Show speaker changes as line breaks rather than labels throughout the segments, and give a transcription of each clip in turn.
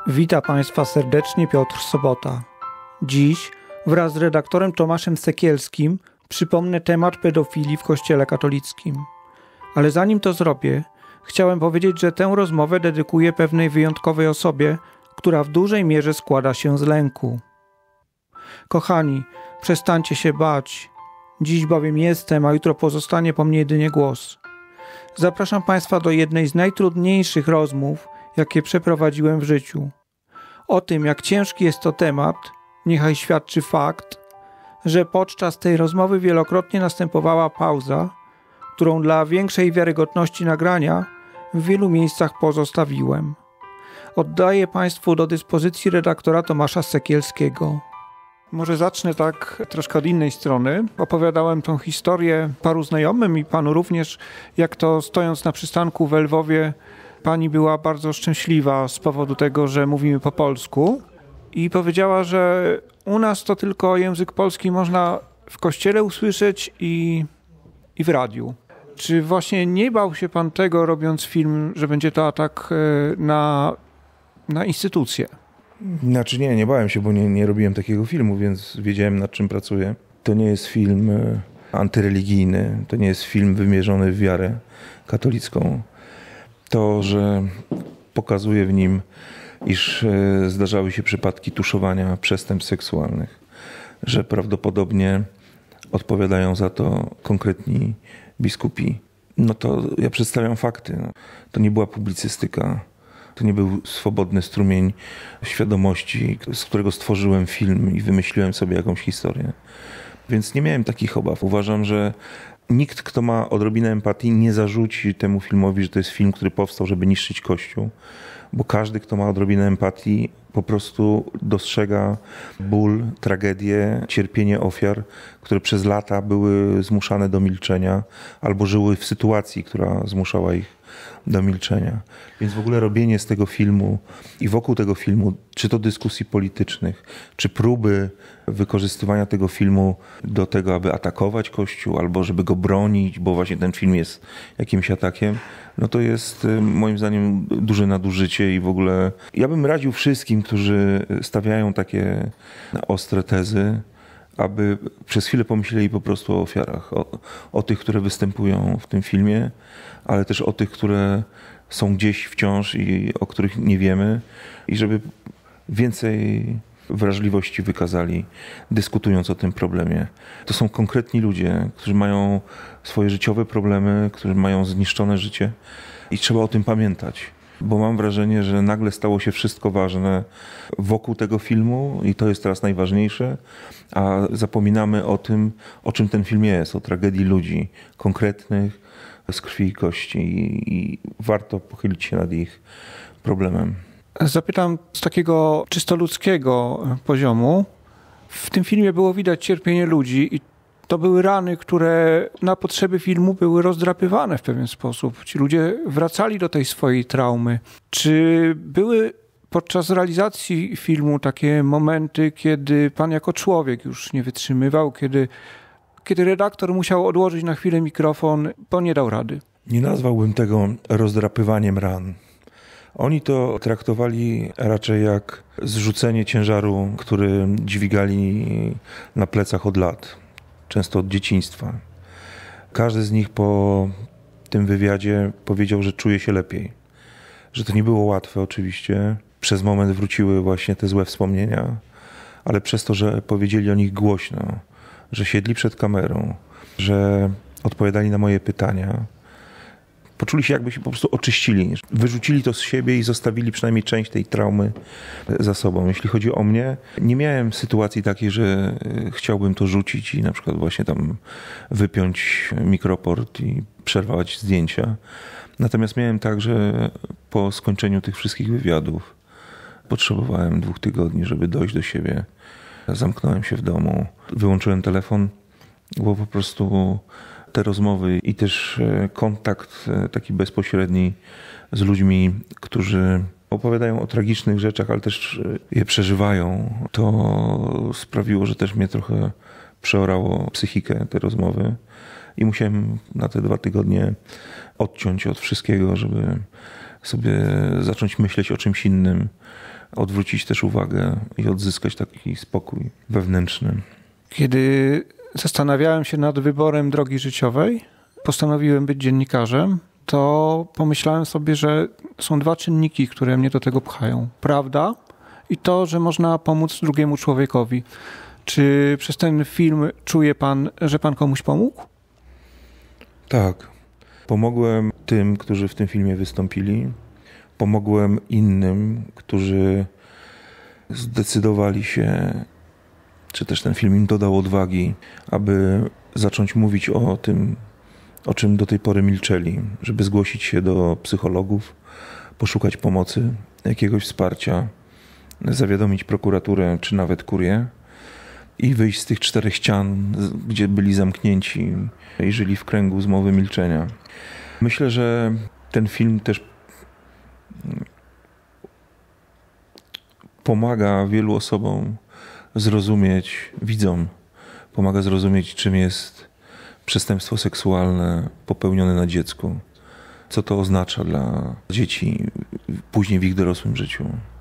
Witam Państwa serdecznie, Piotr Sobota. Dziś wraz z redaktorem Tomaszem Sekielskim przypomnę temat pedofilii w Kościele katolickim. Ale zanim to zrobię, chciałem powiedzieć, że tę rozmowę dedykuję pewnej wyjątkowej osobie, która w dużej mierze składa się z lęku. Kochani, przestańcie się bać. Dziś bowiem jestem, a jutro pozostanie po mnie jedynie głos. Zapraszam Państwa do jednej z najtrudniejszych rozmów, jakie przeprowadziłem w życiu. O tym, jak ciężki jest to temat, niechaj świadczy fakt, że podczas tej rozmowy wielokrotnie następowała pauza, którą dla większej wiarygodności nagrania w wielu miejscach pozostawiłem. Oddaję Państwu do dyspozycji redaktora Tomasza Sekielskiego. Może zacznę tak troszkę od innej strony. Opowiadałem tą historię paru znajomym i panu również, jak to stojąc na przystanku w Lwowie, pani była bardzo szczęśliwa z powodu tego, że mówimy po polsku i powiedziała, że u nas to tylko język polski można w kościele usłyszeć i w radiu. Czy właśnie nie bał się pan tego, robiąc film, że będzie to atak na instytucje?
Znaczy nie bałem się, bo nie robiłem takiego filmu, więc wiedziałem, nad czym pracuję. To nie jest film antyreligijny, to nie jest film wymierzony w wiarę katolicką. To, że pokazuje w nim, iż zdarzały się przypadki tuszowania przestępstw seksualnych, że prawdopodobnie odpowiadają za to konkretni biskupi. No to ja przedstawiam fakty. To nie była publicystyka. To nie był swobodny strumień świadomości, z którego stworzyłem film i wymyśliłem sobie jakąś historię. Więc nie miałem takich obaw. Uważam, że nikt, kto ma odrobinę empatii, nie zarzuci temu filmowi, że to jest film, który powstał, żeby niszczyć Kościół. Bo każdy, kto ma odrobinę empatii, po prostu dostrzega ból, tragedię, cierpienie ofiar, które przez lata były zmuszane do milczenia albo żyły w sytuacji, która zmuszała ich do milczenia. Więc w ogóle robienie z tego filmu i wokół tego filmu, czy to dyskusji politycznych, czy próby wykorzystywania tego filmu do tego, aby atakować Kościół albo żeby go bronić, bo właśnie ten film jest jakimś atakiem, no to jest moim zdaniem duże nadużycie i w ogóle ja bym radził wszystkim, którzy stawiają takie ostre tezy, aby przez chwilę pomyśleli po prostu o ofiarach, o tych, które występują w tym filmie, ale też o tych, które są gdzieś wciąż i o których nie wiemy i żeby więcej wrażliwości wykazali, dyskutując o tym problemie. To są konkretni ludzie, którzy mają swoje życiowe problemy, którzy mają zniszczone życie i trzeba o tym pamiętać. Bo mam wrażenie, że nagle stało się wszystko ważne wokół tego filmu i to jest teraz najważniejsze, a zapominamy o tym, o czym ten film jest, o tragedii ludzi konkretnych, z krwi i kości i warto pochylić się nad ich problemem.
Zapytam z takiego czysto ludzkiego poziomu. W tym filmie było widać cierpienie ludzi i to były rany, które na potrzeby filmu były rozdrapywane w pewien sposób. Ci ludzie wracali do tej swojej traumy. Czy były podczas realizacji filmu takie momenty, kiedy pan jako człowiek już nie wytrzymywał, kiedy redaktor musiał odłożyć na chwilę mikrofon, bo nie dał rady?
Nie nazwałbym tego rozdrapywaniem ran. Oni to traktowali raczej jak zrzucenie ciężaru, który dźwigali na plecach od lat, często od dzieciństwa. Każdy z nich po tym wywiadzie powiedział, że czuje się lepiej. Że to nie było łatwe oczywiście. Przez moment wróciły właśnie te złe wspomnienia, ale przez to, że powiedzieli o nich głośno, że siedli przed kamerą, że odpowiadali na moje pytania, poczuli się, jakby się po prostu oczyścili. Wyrzucili to z siebie i zostawili przynajmniej część tej traumy za sobą. Jeśli chodzi o mnie, nie miałem sytuacji takiej, że chciałbym to rzucić i na przykład właśnie tam wypiąć mikroport i przerwać zdjęcia. Natomiast miałem tak, że po skończeniu tych wszystkich wywiadów potrzebowałem 2 tygodni, żeby dojść do siebie. Zamknąłem się w domu, wyłączyłem telefon, bo po prostu te rozmowy i też kontakt taki bezpośredni z ludźmi, którzy opowiadają o tragicznych rzeczach, ale też je przeżywają, to sprawiło, że też mnie trochę przeorało psychikę te rozmowy i musiałem na te 2 tygodnie odciąć od wszystkiego, żeby sobie zacząć myśleć o czymś innym, odwrócić też uwagę i odzyskać taki spokój wewnętrzny.
Kiedy zastanawiałem się nad wyborem drogi życiowej, postanowiłem być dziennikarzem, to pomyślałem sobie, że są dwa czynniki, które mnie do tego pchają. Prawda i to, że można pomóc drugiemu człowiekowi. Czy przez ten film czuje pan, że pan komuś pomógł?
Tak. Pomogłem tym, którzy w tym filmie wystąpili. Pomogłem innym, którzy zdecydowali się, czy też ten film im dodał odwagi, aby zacząć mówić o tym, o czym do tej pory milczeli, żeby zgłosić się do psychologów, poszukać pomocy, jakiegoś wsparcia, zawiadomić prokuraturę czy nawet kurię i wyjść z tych 4 ścian, gdzie byli zamknięci i żyli w kręgu zmowy milczenia. Myślę, że ten film też pomaga wielu osobom zrozumieć, widzom, pomaga zrozumieć, czym jest przestępstwo seksualne popełnione na dziecku. Co to oznacza dla dzieci później w ich dorosłym życiu.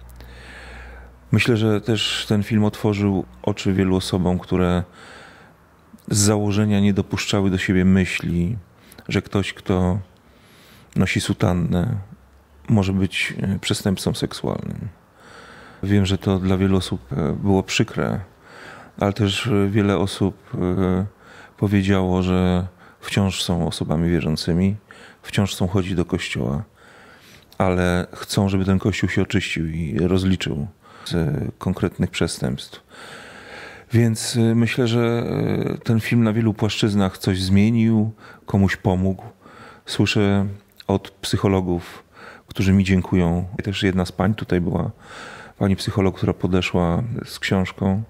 Myślę, że też ten film otworzył oczy wielu osobom, które z założenia nie dopuszczały do siebie myśli, że ktoś, kto nosi sutannę, może być przestępcą seksualnym. Wiem, że to dla wielu osób było przykre, ale też wiele osób powiedziało, że wciąż są osobami wierzącymi, wciąż chcą chodzić do kościoła, ale chcą, żeby ten kościół się oczyścił i rozliczył z konkretnych przestępstw. Więc myślę, że ten film na wielu płaszczyznach coś zmienił, komuś pomógł. Słyszę od psychologów, którzy mi dziękują. Też jedna z pań tutaj była, pani psycholog, która podeszła z książką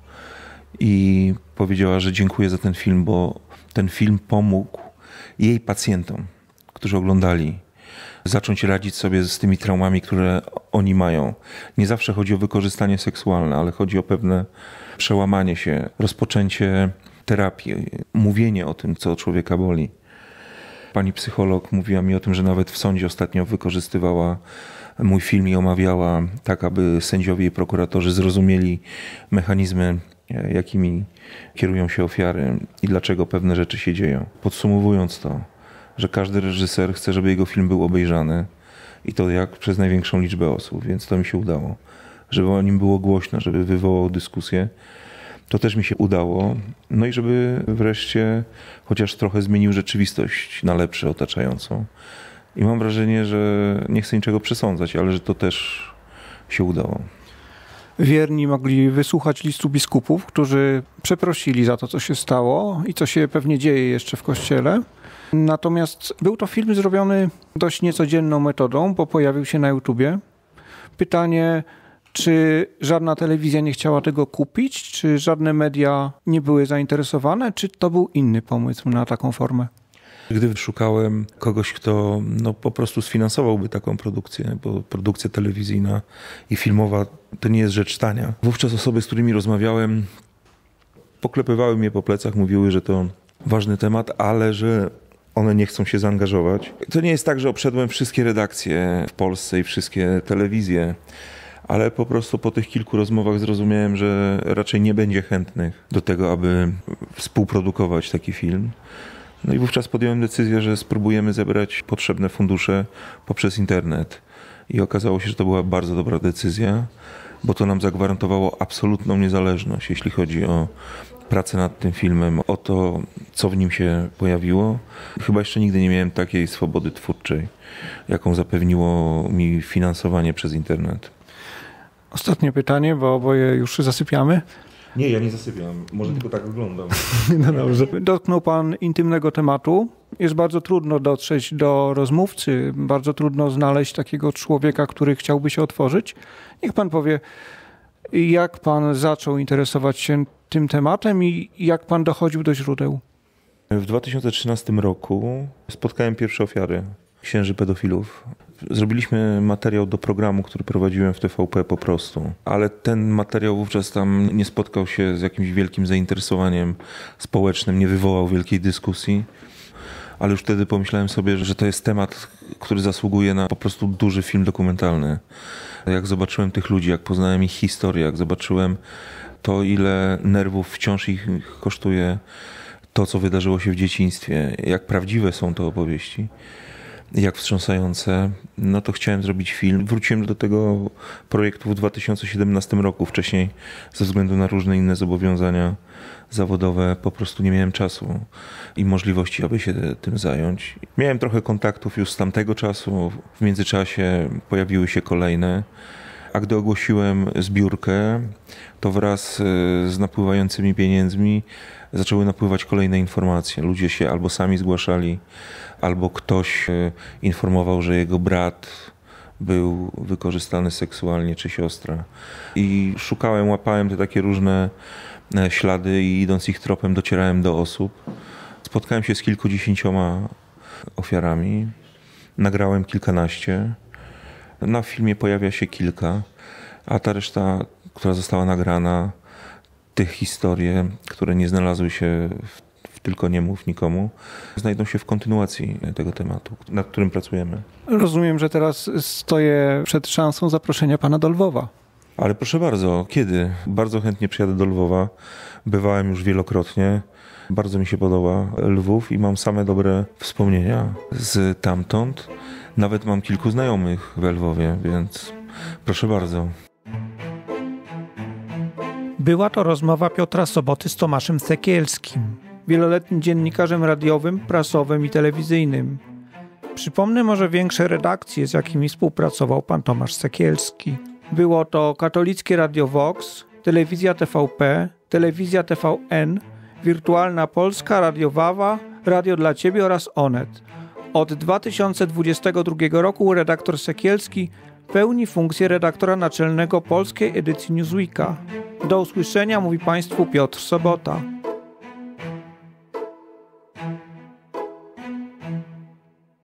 i powiedziała, że dziękuję za ten film, bo ten film pomógł jej pacjentom, którzy oglądali, zacząć radzić sobie z tymi traumami, które oni mają. Nie zawsze chodzi o wykorzystanie seksualne, ale chodzi o pewne przełamanie się, rozpoczęcie terapii, mówienie o tym, co człowieka boli. Pani psycholog mówiła mi o tym, że nawet w sądzie ostatnio wykorzystywała mój film i omawiała tak, aby sędziowie i prokuratorzy zrozumieli mechanizmy, jakimi kierują się ofiary i dlaczego pewne rzeczy się dzieją. Podsumowując to, że każdy reżyser chce, żeby jego film był obejrzany i to jak przez największą liczbę osób, więc to mi się udało. Żeby o nim było głośno, żeby wywołał dyskusję, to też mi się udało. No i żeby wreszcie chociaż trochę zmienił rzeczywistość na lepsze otaczającą. I mam wrażenie, że nie chcę niczego przesądzać, ale że to też się udało.
Wierni mogli wysłuchać listu biskupów, którzy przeprosili za to, co się stało i co się pewnie dzieje jeszcze w Kościele. Natomiast był to film zrobiony dość niecodzienną metodą, bo pojawił się na YouTubie. Pytanie, czy żadna telewizja nie chciała tego kupić, czy żadne media nie były zainteresowane, czy to był inny pomysł na taką formę?
Gdy szukałem kogoś, kto po prostu sfinansowałby taką produkcję, bo produkcja telewizyjna i filmowa to nie jest rzecz tania. Wówczas osoby, z którymi rozmawiałem, poklepywały mnie po plecach, mówiły, że to ważny temat, ale że one nie chcą się zaangażować. To nie jest tak, że obszedłem wszystkie redakcje w Polsce i wszystkie telewizje, ale po prostu po tych kilku rozmowach zrozumiałem, że raczej nie będzie chętnych do tego, aby współprodukować taki film. No i wówczas podjąłem decyzję, że spróbujemy zebrać potrzebne fundusze poprzez internet. I okazało się, że to była bardzo dobra decyzja, bo to nam zagwarantowało absolutną niezależność, jeśli chodzi o pracę nad tym filmem, o to, co w nim się pojawiło. Chyba jeszcze nigdy nie miałem takiej swobody twórczej, jaką zapewniło mi finansowanie przez internet.
Ostatnie pytanie, bo oboje już zasypiamy.
Nie, ja nie zasypiam. Może tylko tak wyglądam.
No dobrze. Dotknął pan intymnego tematu. Jest bardzo trudno dotrzeć do rozmówcy, bardzo trudno znaleźć takiego człowieka, który chciałby się otworzyć. Niech pan powie, jak pan zaczął interesować się tym tematem i jak pan dochodził do źródeł?
W 2013 roku spotkałem pierwsze ofiary księży pedofilów. Zrobiliśmy materiał do programu, który prowadziłem w TVP po prostu, ale ten materiał wówczas tam nie spotkał się z jakimś wielkim zainteresowaniem społecznym, nie wywołał wielkiej dyskusji, ale już wtedy pomyślałem sobie, że to jest temat, który zasługuje na po prostu duży film dokumentalny. Jak zobaczyłem tych ludzi, jak poznałem ich historię, jak zobaczyłem to, ile nerwów wciąż ich kosztuje to, co wydarzyło się w dzieciństwie, jak prawdziwe są to opowieści, jak wstrząsające, no to chciałem zrobić film. Wróciłem do tego projektu w 2017 roku. Wcześniej ze względu na różne inne zobowiązania zawodowe po prostu nie miałem czasu i możliwości, aby się tym zająć. Miałem trochę kontaktów już z tamtego czasu. W międzyczasie pojawiły się kolejne. A gdy ogłosiłem zbiórkę, to wraz z napływającymi pieniędzmi zaczęły napływać kolejne informacje. Ludzie się albo sami zgłaszali, albo ktoś informował, że jego brat był wykorzystany seksualnie, czy siostra. I szukałem, łapałem te takie różne ślady i idąc ich tropem docierałem do osób. Spotkałem się z kilkudziesięcioma ofiarami. Nagrałem kilkanaście. Na filmie pojawia się kilka, a ta reszta, która została nagrana, tych historie, które nie znalazły się w Tylko nie mów nikomu, znajdą się w kontynuacji tego tematu, nad którym pracujemy.
Rozumiem, że teraz stoję przed szansą zaproszenia pana do Lwowa.
Ale proszę bardzo, kiedy? Bardzo chętnie przyjadę do Lwowa. Bywałem już wielokrotnie. Bardzo mi się podoba Lwów i mam same dobre wspomnienia z tamtąd. Nawet mam kilku znajomych we Lwowie, więc proszę bardzo.
Była to rozmowa Piotra Soboty z Tomaszem Sekielskim, wieloletnim dziennikarzem radiowym, prasowym i telewizyjnym. Przypomnę może większe redakcje, z jakimi współpracował pan Tomasz Sekielski. Było to Katolickie Radio Vox, Telewizja TVP, Telewizja TVN, Wirtualna Polska, Radio Wawa, Radio dla Ciebie oraz Onet. Od 2022 roku redaktor Sekielski pełni funkcję redaktora naczelnego polskiej edycji Newsweeka. Do usłyszenia, mówi Państwu Piotr Sobota.